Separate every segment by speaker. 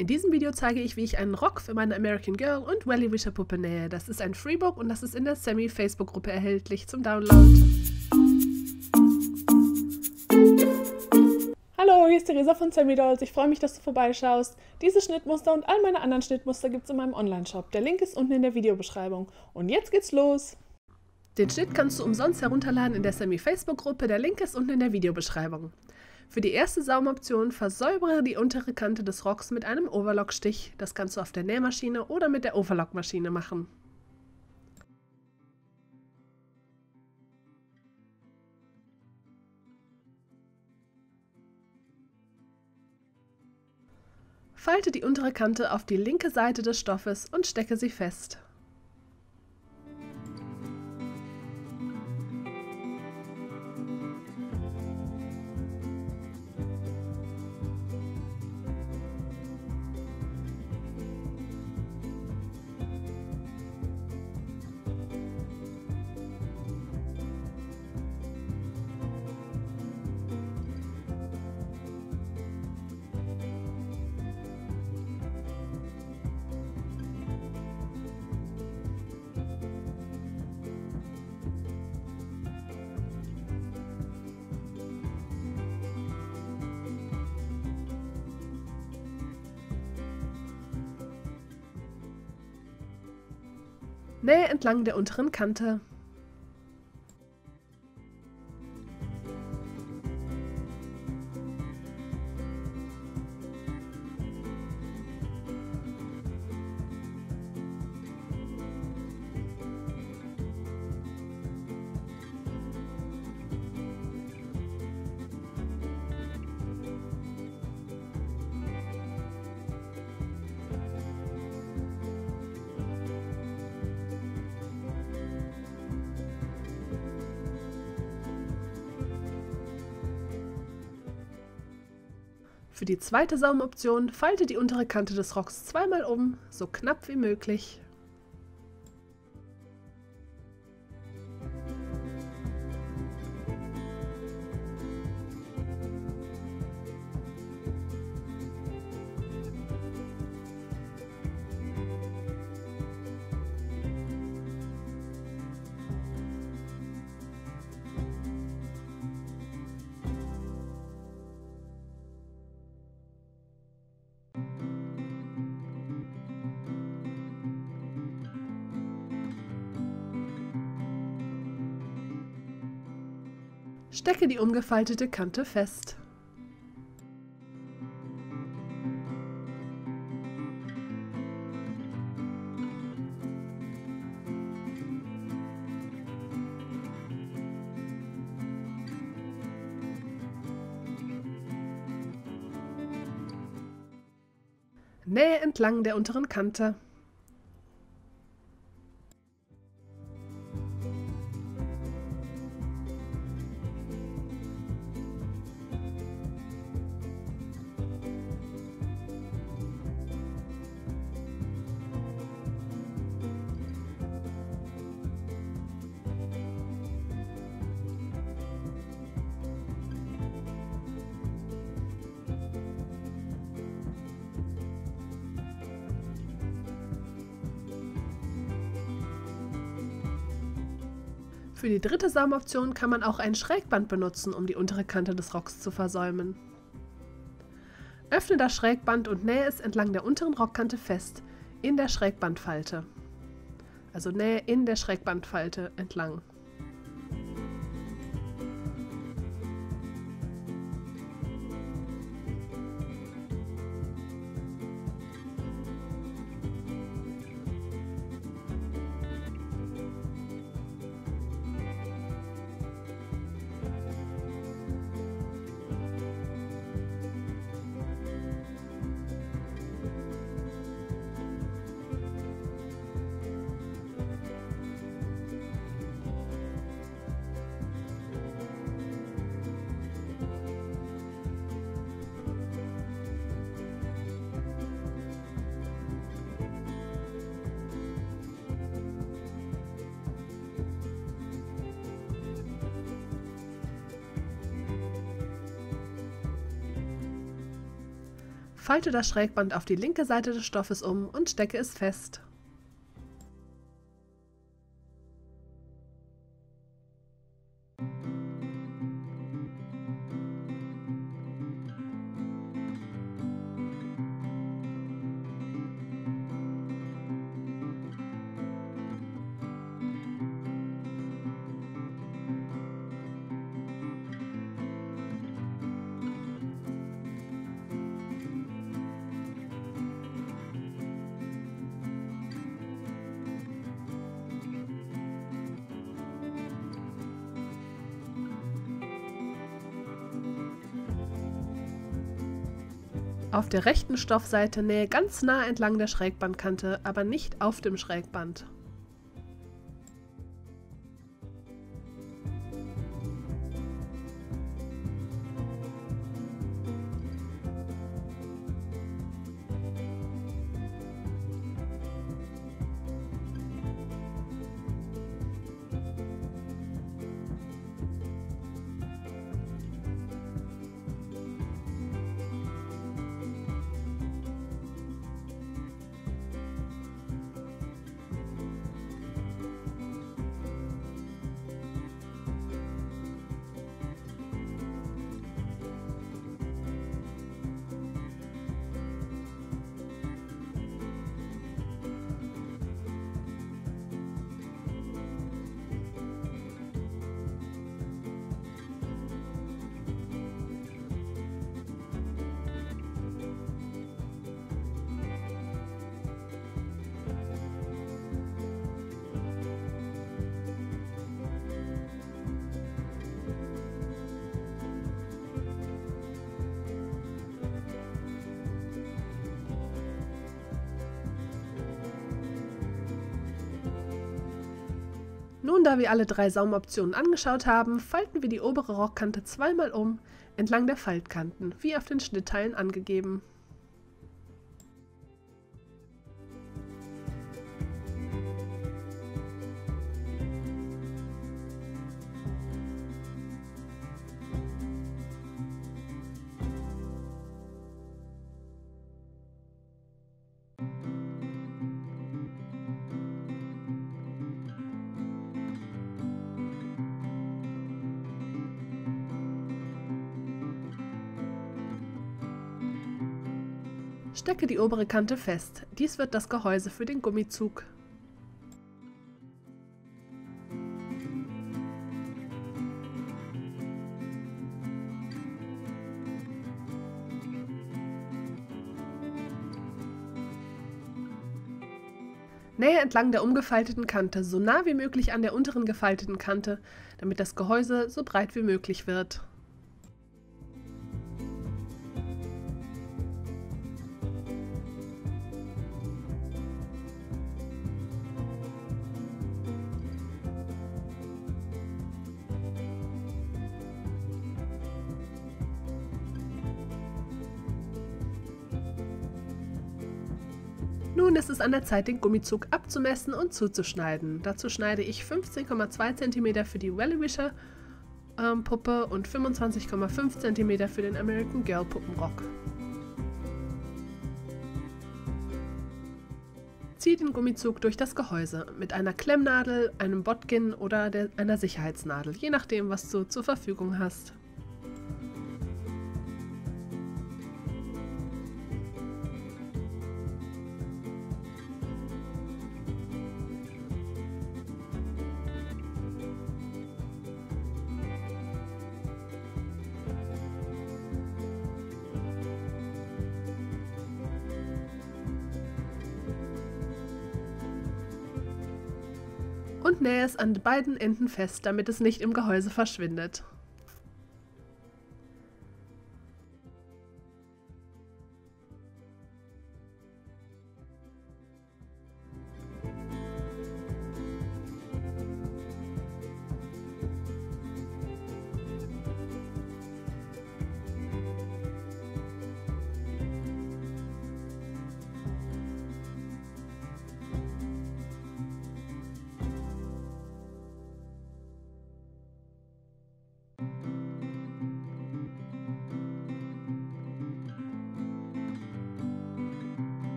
Speaker 1: In diesem Video zeige ich, wie ich einen Rock für meine American Girl und Wellie Witcher Puppe nähe. Das ist ein Freebook und das ist in der Sammy Facebook-Gruppe erhältlich zum Download. Hallo, hier ist Theresa von Sammy Dolls. Ich freue mich, dass du vorbeischaust. Diese Schnittmuster und all meine anderen Schnittmuster gibt es in meinem Online-Shop. Der Link ist unten in der Videobeschreibung. Und jetzt geht's los! Den Schnitt kannst du umsonst herunterladen in der Sammy Facebook-Gruppe. Der Link ist unten in der Videobeschreibung. Für die erste Saumoption versäubere die untere Kante des Rocks mit einem Overlock-Stich. Das kannst du auf der Nähmaschine oder mit der Overlock-Maschine machen. Falte die untere Kante auf die linke Seite des Stoffes und stecke sie fest. Nähe entlang der unteren Kante. Für die zweite Saumoption falte die untere Kante des Rocks zweimal um, so knapp wie möglich. Stecke die umgefaltete Kante fest. Nähe entlang der unteren Kante. Für die dritte Saumoption kann man auch ein Schrägband benutzen, um die untere Kante des Rocks zu versäumen. Öffne das Schrägband und nähe es entlang der unteren Rockkante fest, in der Schrägbandfalte. Also nähe in der Schrägbandfalte entlang. Falte das Schrägband auf die linke Seite des Stoffes um und stecke es fest. Auf der rechten Stoffseite nähe ganz nah entlang der Schrägbandkante, aber nicht auf dem Schrägband. Nun, da wir alle 3 Saumoptionen angeschaut haben, falten wir die obere Rockkante zweimal um, entlang der Faltkanten, wie auf den Schnittteilen angegeben. Stecke die obere Kante fest. Dies wird das Gehäuse für den Gummizug. Nähe entlang der umgefalteten Kante, so nah wie möglich an der unteren gefalteten Kante, damit das Gehäuse so breit wie möglich wird. Nun ist es an der Zeit, den Gummizug abzumessen und zuzuschneiden. Dazu schneide ich 15,2 cm für die Valley Wisher Puppe und 25,5 cm für den American Girl Puppenrock. Ziehe den Gummizug durch das Gehäuse mit einer Klemmnadel, einem Bodkin oder einer Sicherheitsnadel, je nachdem, was du zur Verfügung hast. Und nähe es an beiden Enden fest, damit es nicht im Gehäuse verschwindet.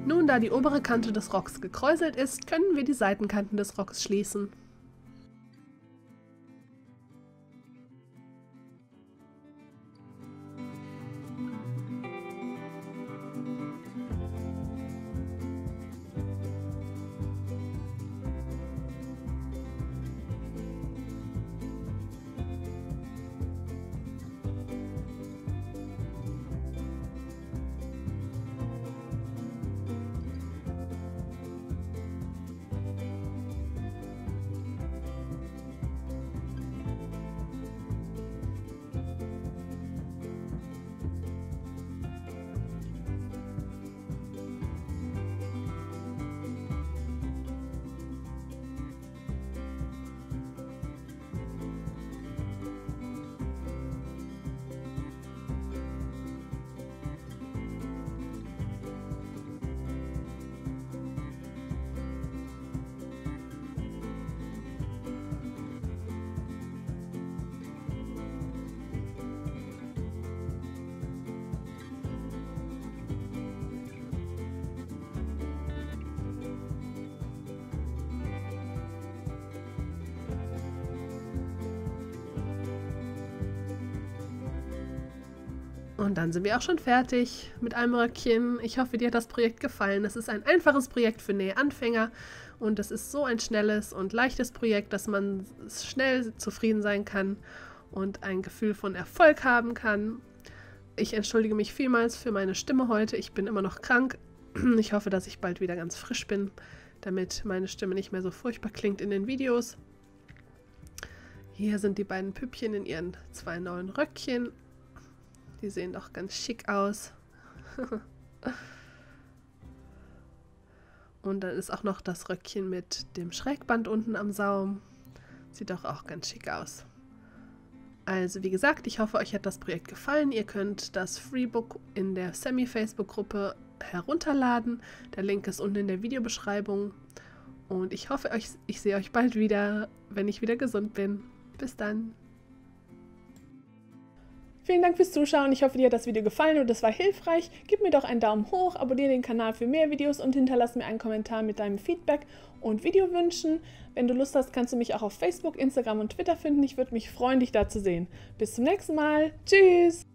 Speaker 1: Nun, da die obere Kante des Rocks gekräuselt ist, können wir die Seitenkanten des Rocks schließen. Und dann sind wir auch schon fertig mit einem Röckchen. Ich hoffe, dir hat das Projekt gefallen. Es ist ein einfaches Projekt für Nähanfänger und es ist so ein schnelles und leichtes Projekt, dass man schnell zufrieden sein kann und ein Gefühl von Erfolg haben kann. Ich entschuldige mich vielmals für meine Stimme heute. Ich bin immer noch krank. Ich hoffe, dass ich bald wieder ganz frisch bin, damit meine Stimme nicht mehr so furchtbar klingt in den Videos. Hier sind die beiden Püppchen in ihren 2 neuen Röckchen. Die sehen doch ganz schick aus. Und dann ist auch noch das Röckchen mit dem Schrägband unten am Saum. Sieht doch auch ganz schick aus. Also wie gesagt, ich hoffe, euch hat das Projekt gefallen. Ihr könnt das Freebook in der Semi-Facebook-Gruppe herunterladen. Der Link ist unten in der Videobeschreibung. Und ich hoffe, ich sehe euch bald wieder, wenn ich wieder gesund bin. Bis dann. Vielen Dank fürs Zuschauen. Ich hoffe, dir hat das Video gefallen und es war hilfreich. Gib mir doch einen Daumen hoch, abonniere den Kanal für mehr Videos und hinterlass mir einen Kommentar mit deinem Feedback und Videowünschen. Wenn du Lust hast, kannst du mich auch auf Facebook, Instagram und Twitter finden. Ich würde mich freuen, dich da zu sehen. Bis zum nächsten Mal. Tschüss!